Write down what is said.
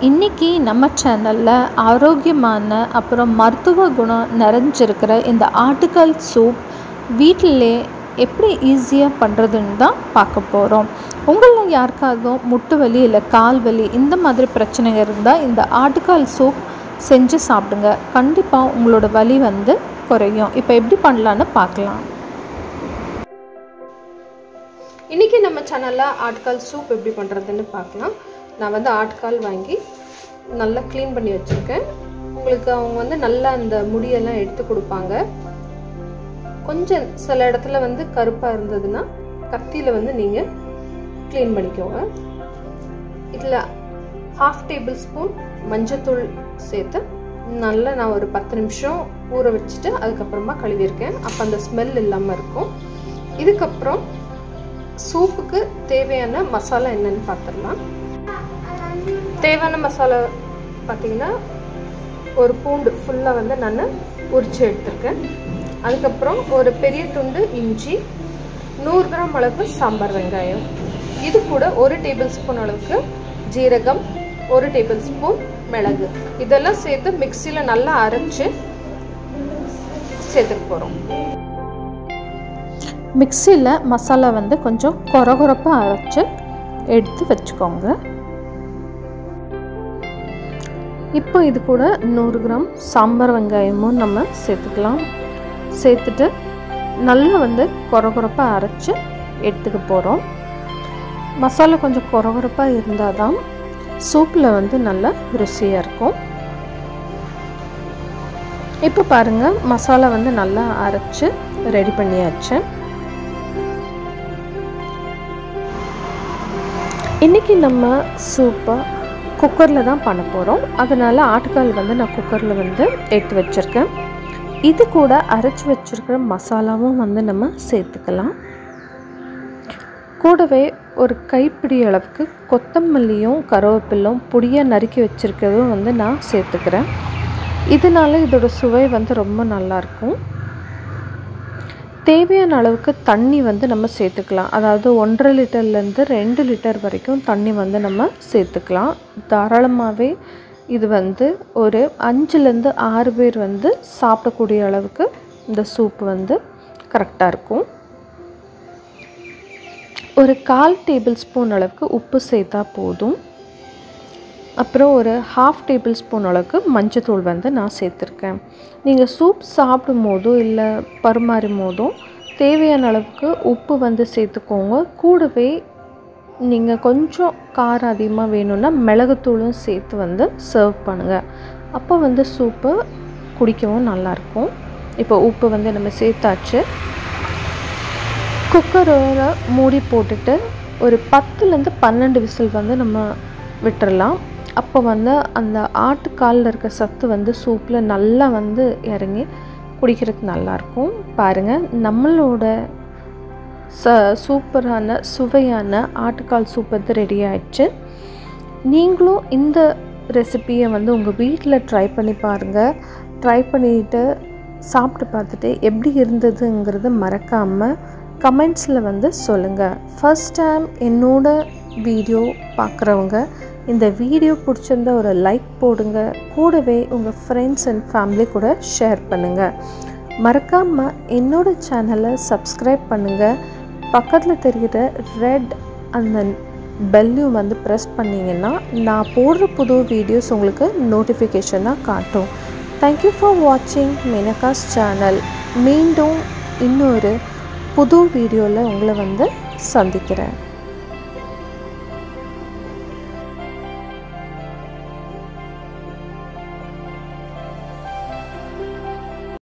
இன்றைக்கி நம்ம சேனலில் ஆரோக்கியமான அப்புறம் மருத்துவ குணம் நிறைஞ்சிருக்கிற இந்த ஆட்டுக்கால் சூப் வீட்டிலே எப்படி ஈஸியாக பண்ணுறதுன்னு தான் பார்க்க போகிறோம். உங்களில் யாருக்காகவும் முட்டு வலி இல்லை கால் வலி இந்த மாதிரி பிரச்சனைங்க இருந்தால் இந்த ஆட்டுக்கால் சூப் செஞ்சு சாப்பிடுங்க. கண்டிப்பாக உங்களோட வலி குறையும். இப்போ எப்படி பண்ணலான்னு பார்க்கலாம். இன்றைக்கி நம்ம சேனலில் ஆட்டுக்கால் சூப் எப்படி பண்ணுறதுன்னு பார்க்கலாம். நான் ஆட்டுக்கால் வாங்கி நல்லா க்ளீன் பண்ணி வச்சுருக்கேன். உங்களுக்கு அவங்க நல்லா அந்த முடியெல்லாம் எடுத்து கொடுப்பாங்க. கொஞ்சம் சில இடத்துல கருப்பாக இருந்ததுன்னா கத்தியில் நீங்கள் க்ளீன் பண்ணிக்கோங்க. இதில் 1/2 டேபிள் ஸ்பூன் மஞ்சத்தூள் சேர்த்து நல்லா நான் ஒரு 10 நிமிஷம் ஊற வச்சுட்டு அதுக்கப்புறமா கழுவியிருக்கேன். அப்போ அந்த ஸ்மெல் இல்லாமல் இருக்கும். இதுக்கப்புறம் சூப்புக்கு தேவையான மசாலா என்னன்னு பார்த்துடலாம். தேவையான மசாலா பார்த்தீங்கன்னா ஒரு பூண்டு ஃபுல்லாக நான் உரித்து எடுத்துருக்கேன். அதுக்கப்புறம் ஒரு பெரிய துண்டு இஞ்சி, 100 கிராம் அளவுக்கு சாம்பார் வெங்காயம், இது கூட 1 டேபிள் ஸ்பூன் அளவுக்கு ஜீரகம், 1 டேபிள் ஸ்பூன் மிளகு, இதெல்லாம் சேர்த்து மிக்சியில் நல்லா அரைச்சி சேர்த்துக்க போகிறோம். மிக்சியில் மசாலா கொஞ்சம் கொரகொரப்பாக அரைச்சி எடுத்து வச்சுக்கோங்க. இப்போ இது கூட 100 கிராம் சாம்பார் வெங்காயமும் நம்ம சேர்த்துக்கலாம். சேர்த்துட்டு நல்லா கொரகொரப்பாக அரைச்சி எடுத்துக்க போகிறோம். மசாலா கொஞ்சம் கொரகொரப்பாக இருந்தால் தான் சூப்பில் நல்லா ருசியாக இருக்கும். இப்போ பாருங்கள், மசாலா நல்லா அரைச்சி ரெடி பண்ணியாச்சு. இன்றைக்கி நம்ம சூப்பை குக்கரில் தான் பண்ண போகிறோம். அதனால் ஆட்டுக்கால் நான் குக்கரில் எடுத்து வச்சுருக்கேன். இது கூட அரைச்சி வச்சுருக்கிற மசாலாவும் நம்ம சேர்த்துக்கலாம். கூடவே ஒரு கைப்பிடி அளவுக்கு கொத்தமல்லியும் கருவேப்பிலும் பொடியாக நறுக்கி வச்சுருக்கிறதும் நான் சேர்த்துக்கிறேன். இதனால் இதோட சுவை ரொம்ப நல்லாயிருக்கும். தேவையான அளவுக்கு தண்ணி நம்ம சேர்த்துக்கலாம். அதாவது 1.5 லிட்டர்லேருந்து 2 லிட்டர் வரைக்கும் தண்ணி நம்ம சேர்த்துக்கலாம். தாராளமாகவே இது ஒரு 5லேருந்து 6 பேர் சாப்பிடக்கூடிய அளவுக்கு இந்த சூப்பு கரெக்டாக இருக்கும். ஒரு 1/4 டேபிள் ஸ்பூன் அளவுக்கு உப்பு சேர்த்தா போதும். அப்புறம் ஒரு 1/2 டேபிள் ஸ்பூன் அளவுக்கு மஞ்சத்தூள் நான் சேர்த்துருக்கேன். நீங்கள் சூப் சாப்பிடும் போதோ இல்லை பரிமாறும் போதோ தேவையான அளவுக்கு உப்பு சேர்த்துக்கோங்க. கூடவே நீங்கள் கொஞ்சம் காரம் அதிகமாக வேணும்னா மிளகுத்தூளும் சேர்த்து சர்வ் பண்ணுங்கள். அப்போ சூப்பு குடிக்கவும் நல்லாயிருக்கும். இப்போ உப்பு நம்ம சேர்த்தாச்சு. குக்கரோட மூடி போட்டுட்டு ஒரு 10லேருந்து 12 விசில் நம்ம விட்டுறலாம். அப்போ அந்த ஆட்டுக்காலில் இருக்க சத்து சூப்பில் நல்லா இறங்கி குடிக்கிறதுக்கு நல்லாயிருக்கும். பாருங்கள், நம்மளோட சூப்பரான சுவையான ஆட்டுக்கால் சூப் ரெடி ஆயிடுச்சு. நீங்களும் இந்த ரெசிப்பியை உங்கள் வீட்டில் ட்ரை பண்ணி பாருங்கள். ட்ரை பண்ணிவிட்டு சாப்பிட்டு பார்த்துட்டு எப்படி இருந்ததுங்கிறது மறக்காமல் கமெண்ட்ஸில் சொல்லுங்கள். ஃபர்ஸ்ட் டைம் என்னோட வீடியோ பார்க்குறவங்க இந்த வீடியோ பிடிச்சிருந்தா ஒரு லைக் போடுங்க. கூடவே உங்கள் ஃப்ரெண்ட்ஸ் அண்ட் ஃபேமிலி கூட ஷேர் பண்ணுங்கள். மறக்காமல் என்னோடய சேனலை சப்ஸ்கிரைப் பண்ணுங்கள். பக்கத்தில் தெரிகிற ரெட் அந்த பெல்லையும் ப்ரெஸ் பண்ணிங்கன்னா நான் போடுற புது வீடியோஸ் உங்களுக்கு நோட்டிஃபிகேஷனாக காட்டும். தேங்க்யூ ஃபார் வாட்சிங் மேனகாஸ் சேனல். மீண்டும் இன்னொரு புது வீடியோவில் உங்களை சந்திக்கிறேன்.